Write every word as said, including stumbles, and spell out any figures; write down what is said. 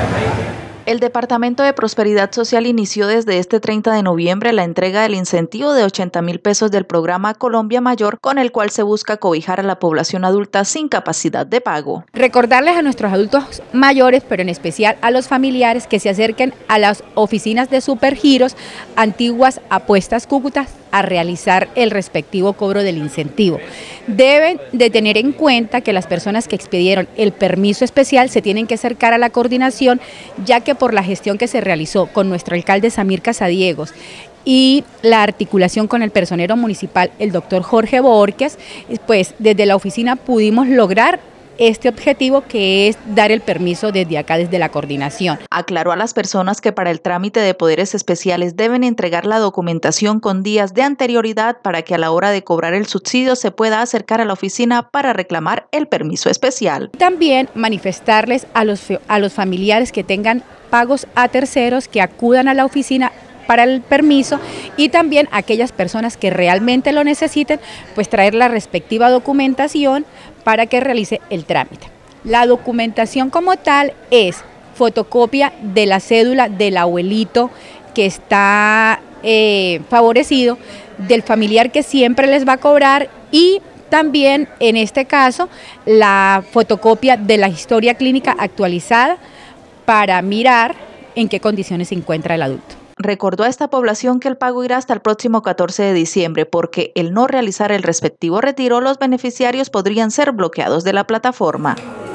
El Departamento de Prosperidad Social inició desde este treinta de noviembre la entrega del incentivo de ochenta mil pesos del programa Colombia Mayor, con el cual se busca cobijar a la población adulta sin capacidad de pago. Recordarles a nuestros adultos mayores, pero en especial a los familiares, que se acerquen a las oficinas de Supergiros, antiguas Apuestas Cúcuta, a realizar el respectivo cobro del incentivo. Deben de tener en cuenta que las personas que expidieron el permiso especial se tienen que acercar a la coordinación, ya que por la gestión que se realizó con nuestro alcalde Samir Casadiegos y la articulación con el personero municipal, el doctor Jorge Borges, pues desde la oficina pudimos lograr este objetivo, que es dar el permiso desde acá, desde la coordinación. Aclaró a las personas que para el trámite de poderes especiales deben entregar la documentación con días de anterioridad para que a la hora de cobrar el subsidio se pueda acercar a la oficina para reclamar el permiso especial. También manifestarles a los, a los familiares que tengan pagos a terceros que acudan a la oficina para el permiso, y también aquellas personas que realmente lo necesiten, pues traer la respectiva documentación para que realice el trámite. La documentación como tal es fotocopia de la cédula del abuelito que está eh, favorecido, del familiar que siempre les va a cobrar, y también en este caso la fotocopia de la historia clínica actualizada para mirar en qué condiciones se encuentra el adulto. Recordó a esta población que el pago irá hasta el próximo catorce de diciembre, porque el no realizar el respectivo retiro, los beneficiarios podrían ser bloqueados de la plataforma.